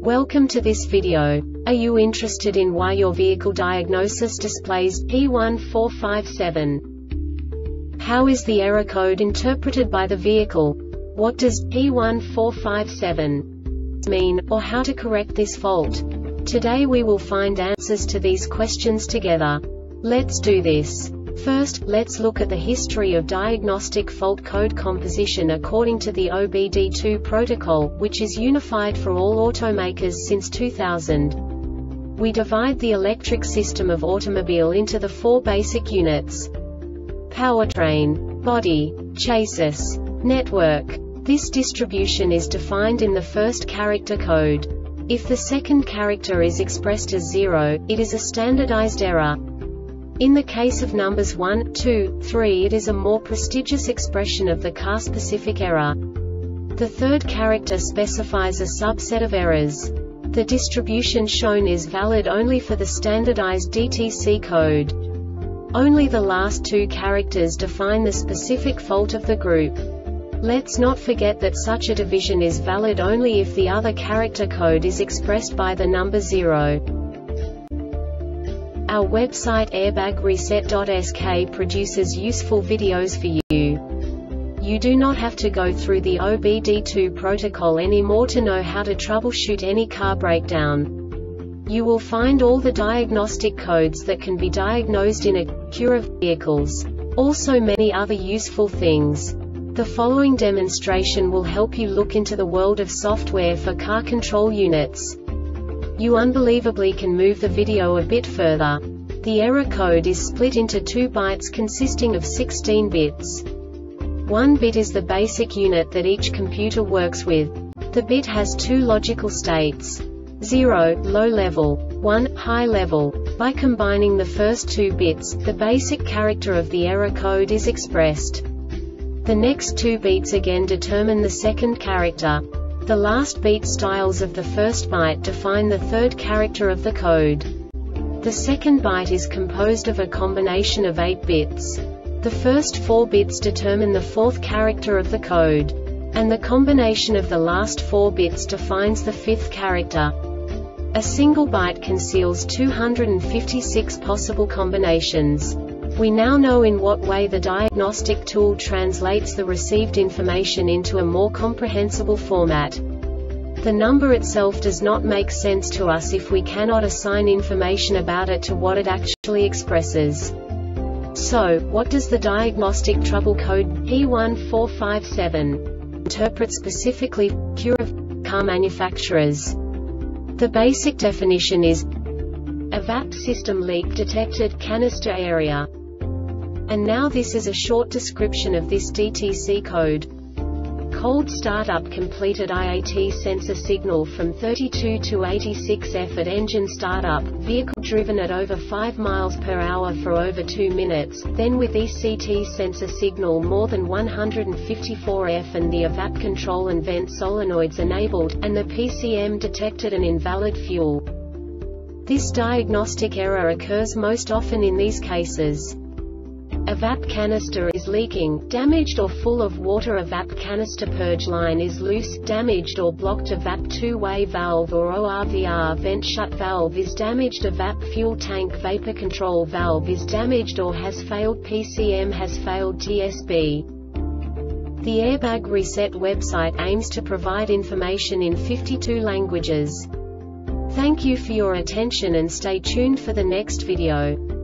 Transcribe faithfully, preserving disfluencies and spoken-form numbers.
Welcome to this video. Are you interested in why your vehicle diagnosis displays P one four five seven? How is the error code interpreted by the vehicle? What does P one four five seven mean, or how to correct this fault? Today we will find answers to these questions together. Let's do this. First, let's look at the history of diagnostic fault code composition according to the O B D two protocol, which is unified for all automakers since two thousand. We divide the electric system of automobile into the four basic units: powertrain, body, chassis, network. This distribution is defined in the first character code. If the second character is expressed as zero, it is a standardized error. In the case of numbers one, two, three, it is a more prestigious expression of the car-specific error. The third character specifies a subset of errors. The distribution shown is valid only for the standardized D T C code. Only the last two characters define the specific fault of the group. Let's not forget that such a division is valid only if the other character code is expressed by the number zero. Our website airbag reset dot S K produces useful videos for you. You do not have to go through the O B D two protocol anymore to know how to troubleshoot any car breakdown. You will find all the diagnostic codes that can be diagnosed in Acura vehicles. Also many other useful things. The following demonstration will help you look into the world of software for car control units. You unbelievably can move the video a bit further. The error code is split into two bytes consisting of sixteen bits. One bit is the basic unit that each computer works with. The bit has two logical states: zero, low level, one, high level. By combining the first two bits, the basic character of the error code is expressed. The next two beats again determine the second character. The last beat styles of the first byte define the third character of the code. The second byte is composed of a combination of eight bits. The first four bits determine the fourth character of the code. And the combination of the last four bits defines the fifth character. A single byte conceals two hundred fifty-six possible combinations. We now know in what way the diagnostic tool translates the received information into a more comprehensible format. The number itself does not make sense to us if we cannot assign information about it to what it actually expresses. So, what does the diagnostic trouble code P one four five seven interpret specifically for Acura car manufacturers? The basic definition is a V A P system leak detected canister area. And now this is a short description of this D T C code. Cold startup completed I A T sensor signal from thirty-two to eighty-six F at engine startup, vehicle driven at over five miles per hour for over two minutes, then with E C T sensor signal more than one hundred fifty-four F and the A V A P control and vent solenoids enabled, and the P C M detected an invalid fuel. This diagnostic error occurs most often in these cases: a V A P canister is leaking, damaged or full of water. A V A P canister purge line is loose, damaged or blocked. A V A P two-way valve or O R V R vent shut valve is damaged. A V A P fuel tank vapor control valve is damaged or has failed. P C M has failed. T S B. The Airbag Reset website aims to provide information in fifty-two languages. Thank you for your attention and stay tuned for the next video.